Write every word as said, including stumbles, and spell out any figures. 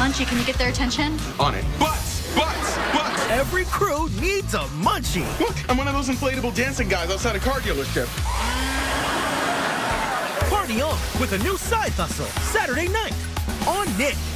Munchie, can you get their attention? On it. Butts! Butts! Butts! Every crew needs a munchie. Look, I'm one of those inflatable dancing guys outside a car dealership. Party on with a new side hustle Saturday night on Nick.